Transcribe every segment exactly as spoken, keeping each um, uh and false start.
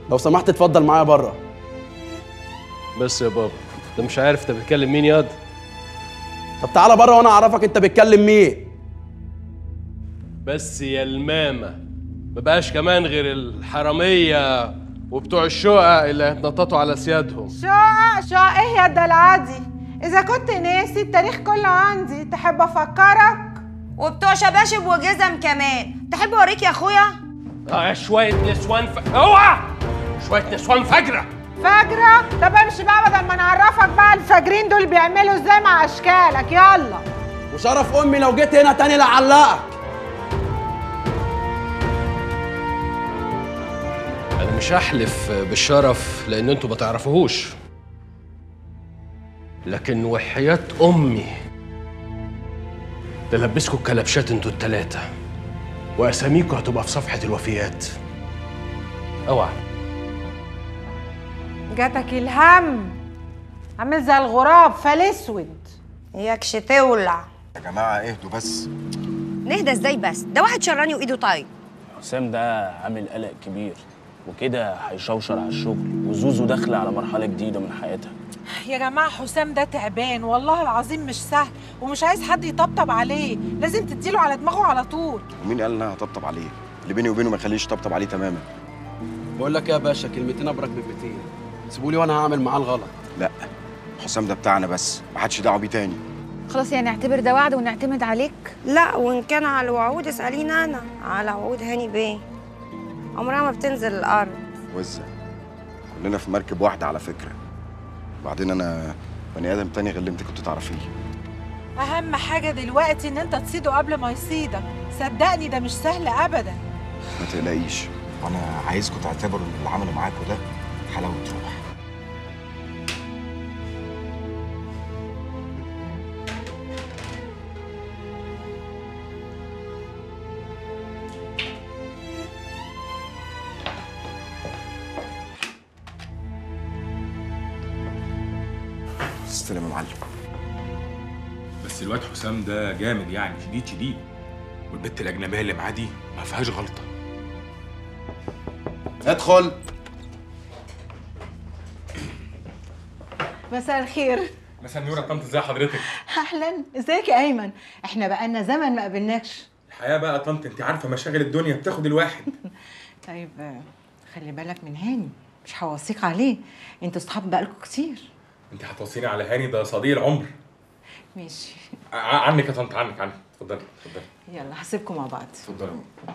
لو سمحت اتفضل معايا بره. بس يا بابا انت مش عارف انت بتكلم مين ياض؟ طب تعالى بره وانا اعرفك انت بتكلم مين. بس يا الماما مبقاش كمان غير الحراميه وبتوع الشقق اللي هيتنططوا على سيادهم. شقق شقق ايه يا الدلعه دي؟ اذا كنت ناسي التاريخ كله عندي تحب افكرك؟ وبتوع شباشب وجزم كمان، تحب اوريك يا اخويا؟ اه شويه نسوان ف... اوعى شويه نسوان فجره فجرة؟ طب امشي بقى بدل ما نعرفك بقى الفاجرين دول بيعملوا ازاي مع اشكالك. يلا. وشرف امي لو جيت هنا تاني لعلقك. انا مش هحلف بالشرف لان انتوا ما تعرفوهوش، لكن وحياة امي تلبسكوا الكلبشات انتوا التلاتة واساميكوا هتبقى في صفحة الوفيات. اوعى. جاتك الهم عامل زي الغراب فالاسود. اياكش تولع. يا جماعه اهدوا بس. نهدى ازاي بس؟ ده واحد شراني وايده طايق. حسام ده عامل قلق كبير وكده هيشوشر على الشغل، وزوزو داخله على مرحله جديده من حياتها. يا جماعه حسام ده تعبان والله العظيم مش سهل، ومش عايز حد يطبطب عليه، لازم تديله على دماغه على طول. ومين قال انها هطبطب عليه؟ اللي بيني وبينه ما يخليش طبطب عليه تماما. بقول لك ايه يا باشا، كلمتين ابرك من ميتين. سيبولي وانا هعمل معاه الغلط. لا حسام ده بتاعنا بس، ما حدش دعوه بيه تاني. خلاص يعني نعتبر ده وعد ونعتمد عليك؟ لا وان كان على الوعود اساليني انا على وعود هاني بيه، عمرها ما بتنزل الارض. وزه كلنا في مركب واحده على فكره. وبعدين انا بني ادم تاني غير اللي انت كنت تعرفيه. اهم حاجه دلوقتي ان انت تصيده قبل ما يصيدك، صدقني ده مش سهل ابدا. ما تقلقيش، وانا عايزكم تعتبروا ان اللي عمله معاكم ده حلاوه روح. استلم يا معلم. بس الواد حسام ده جامد يعني، شديد شديد، والبت الاجنبيه اللي معاه دي ما فيهاش غلطه. ادخل. مساء الخير. مساء النور يا طنط، ازي حضرتك؟ اهلا، ازيك يا ايمن؟ احنا بقالنا زمن ما قابلناكش. الحياه بقى يا طنط، انت عارفه مشاغل الدنيا بتاخد الواحد. طيب خلي بالك من هاني، مش هوصيك عليه، انتوا صحاب بقالكوا كتير. انت هتوصيني على هاني؟ ده صديق العمر. ماشي. عنك يا طنط، عنك عنك. اتفضلي اتفضلي. يلا هسيبكم مع بعض. اتفضلي.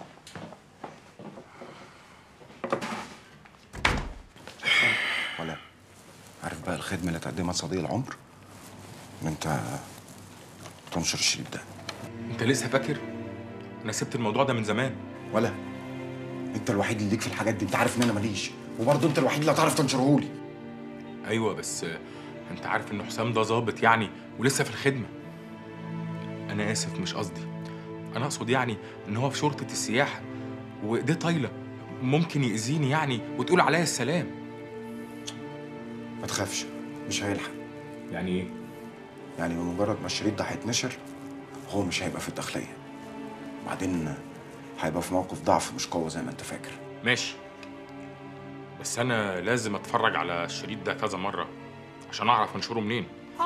ولا عارف بقى الخدمه اللي تقدمها صديق العمر؟ ان انت تنشر الشريط ده. انت لسه فاكر؟ انا سبت الموضوع ده من زمان. ولا انت الوحيد اللي ليك في الحاجات دي، انت عارف ان انا ماليش، وبرضه انت الوحيد اللي هتعرف تنشرهولي. ايوه بس انت عارف ان حسام ده ظابط يعني ولسه في الخدمه. انا اسف مش قصدي، انا اقصد يعني ان هو في شرطه السياحه وايديه طايله، ممكن يأذيني يعني وتقول عليا السلام. ما تخافش، مش هيلحق. يعني ايه؟ يعني بمجرد ما الشريط ده هيتنشر هو مش هيبقى في الداخليه، بعدين هيبقى في موقف ضعف مش قوه زي ما انت فاكر. ماشي، بس انا لازم اتفرج على الشريط ده كذا مره عشان اعرف انشره منين.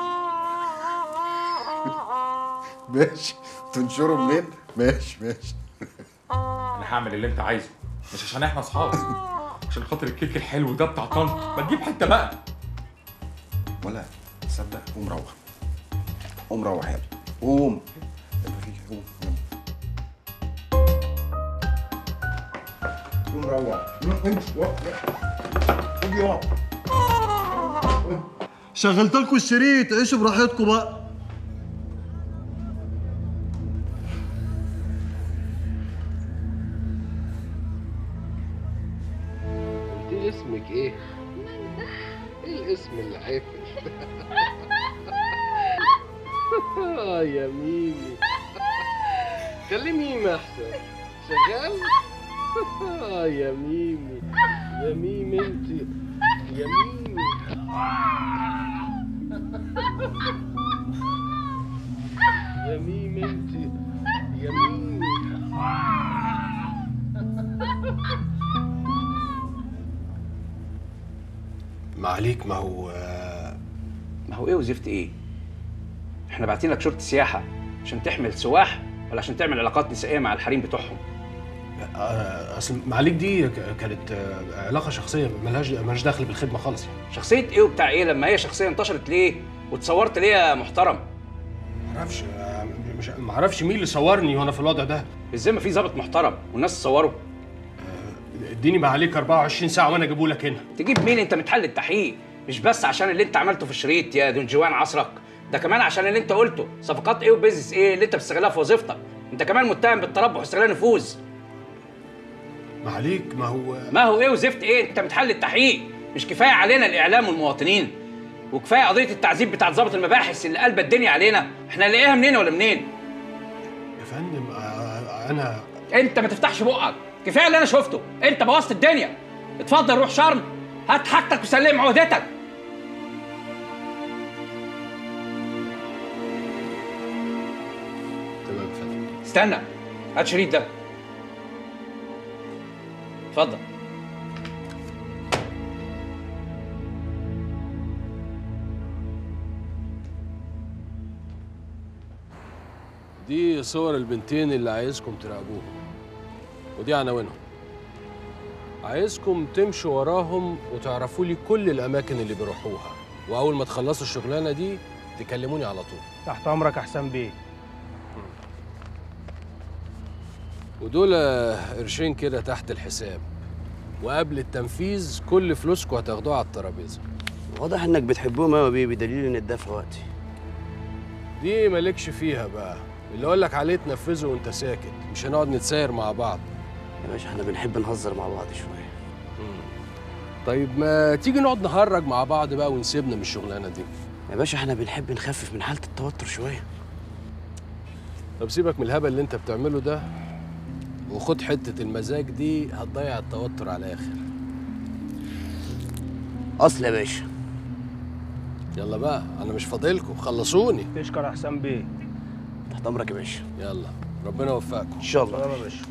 ماشي، تنشره منين؟ ماشي ماشي. انا هعمل اللي انت عايزه، مش عشان احنا اصحاب، عشان خاطر الكيك الحلو ده بتاع طنط. ما تجيب حته بقى. ولا تصدق، قوم روح، قوم روح يلا، قوم. قوم قوم روح. شغلت لكم الشريط، عيشوا براحتكم بقى. انت اسمك ايه؟ ايه الاسم اللي عافر؟ اه يا ميمي، خلي ميمي احسن. شغال؟ اه يا ميمي، يا ميمي انت، يا ميمي. يا ميمي انت، يا ميمي. ما عليك، ما هو ما هو ايه وزفت ايه؟ احنا باعتين لك شرطه سياحه عشان تحمل سواح ولا عشان تعمل علاقات نسائيه مع الحريم بتوعهم؟ اصل معاليك دي كانت علاقه شخصيه ملهاش ملهاش دخل بالخدمه خالص يعني. شخصيه ايه وبتاع ايه لما هي شخصيه انتشرت ليه واتصورت ليه يا محترم؟ معرفش مش معرفش مين اللي صورني وانا في الوضع ده. ازاي ما في ظابط محترم والناس تصوره؟ اديني معاليك أربعة وعشرين ساعه وانا اجيبه لك هنا. تجيب مين؟ انت متحل التحقيق مش بس عشان اللي انت عملته في الشريط يا دون جوان عصرك، ده كمان عشان اللي انت قلته، صفقات ايه وبيزنس ايه اللي انت بتستغلها في وظيفتك. انت كمان متهم بالتربح واستغلال نفوذ. معاليك ما هو ما هو ايه وزفت ايه؟ انت متحل التحقيق، مش كفايه علينا الاعلام والمواطنين؟ وكفايه قضيه التعذيب بتاعت ضابط المباحث اللي قلبت الدنيا علينا، احنا نلاقيها منين ولا منين؟ يا فندم انا انت ما تفتحش بقك، كفايه اللي انا شفته، انت بوظت الدنيا. اتفضل روح شرم، هات حاجتك وسلم عهدتك. تمام يا فندم. استنى، هات شريط ده. اتفضل. دي صور البنتين اللي عايزكم تراقبوهم، ودي عناوينهم. عايزكم تمشوا وراهم وتعرفوا لي كل الأماكن اللي بيروحوها، وأول ما تخلصوا الشغلانة دي تكلموني على طول. تحت أمرك يا حسام بيه. ودول قرشين كده تحت الحساب، وقبل التنفيذ كل فلوسكم هتاخدوها على الترابيزة. واضح إنك بتحبهم أوي يا بيه، بدليل إن الدفع وقتي. دي مالكش فيها بقى، اللي اقول لك عليه تنفذه وانت ساكت، مش هنقعد نتساير مع بعض. يا باشا احنا بنحب نهزر مع بعض شويه. طيب ما تيجي نقعد نهرج مع بعض بقى ونسيبنا من الشغلانه دي. يا باشا احنا بنحب نخفف من حاله التوتر شويه. طب سيبك من الهبل اللي انت بتعمله ده وخد حته المزاج دي، هتضيع التوتر على الاخر. اصل يا باشا يلا بقى، انا مش فاضلكم، خلصوني. تشكر يا حسام بيه. تحت امرك يا باشا. يلا ربنا يوفقكم ان شاء الله. سلام يا باشا.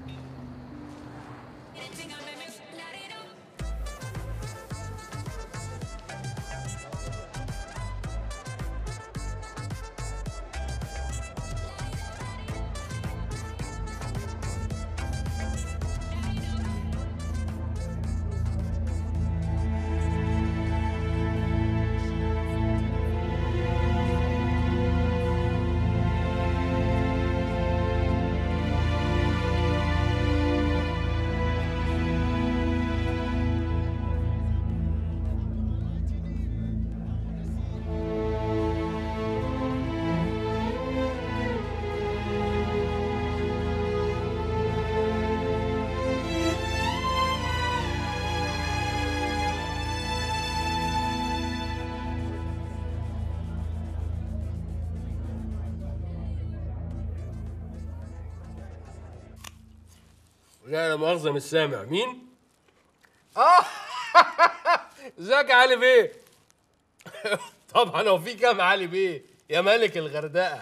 لا لا مؤاخذة مش سامع. مين؟ اه ازيك يا علي بيه؟ طبعا هو في كام علي بيه؟ يا ملك الغردقة.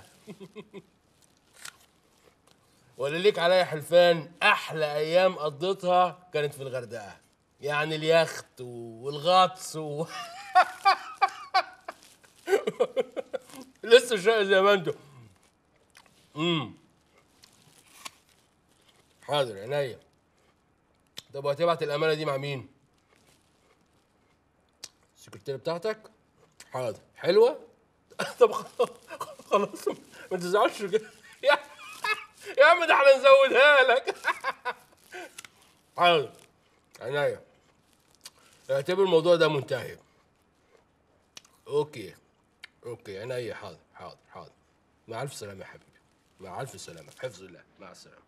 ولا ليك عليا حلفان احلى ايام قضيتها كانت في الغردقة، يعني اليخت والغطس و... لسه شقي زي ما انتوا. امم حاضر عينيا. طب وهتبعت الامانه دي مع مين؟ السكرتيره بتاعتك؟ حاضر. حلوه؟ طب خلاص ما تزعلش كده يا يا عم، ده احنا نزودها لك. حاضر عينيا. اعتبر الموضوع ده منتهي. اوكي اوكي عينيا. حاضر حاضر حاضر. مع الف سلامه يا حبيبي، مع الف سلامه، حفظ الله، مع السلامه.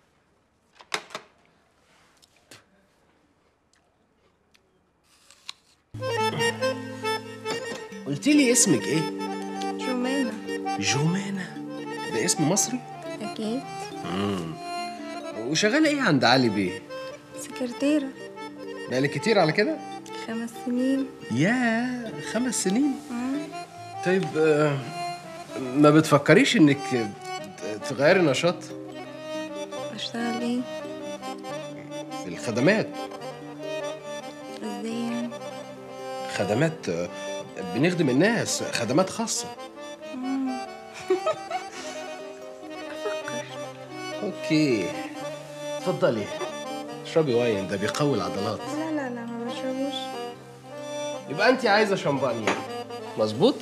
قلت لي اسمك ايه؟ جمانة. جمانة؟ ده اسم مصري؟ أكيد. امم وشغالة ايه عند علي بيه؟ سكرتيرة. بقالك كتير على كده؟ خمس سنين. ياه خمس سنين؟ مم. طيب آه، ما بتفكريش انك تغيري نشاط؟ أشتغل إيه؟ في الخدمات. إزاي يعني؟ خدمات آه، بنخدم الناس، خدمات خاصة. اوكي اتفضلي اشربي واين، ده بيقوي العضلات. لا لا لا ما بشربوش. يبقى انت عايزه شمبانيا، مظبوط؟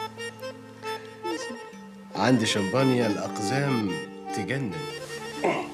عندي شمبانيا الاقزام تجنن.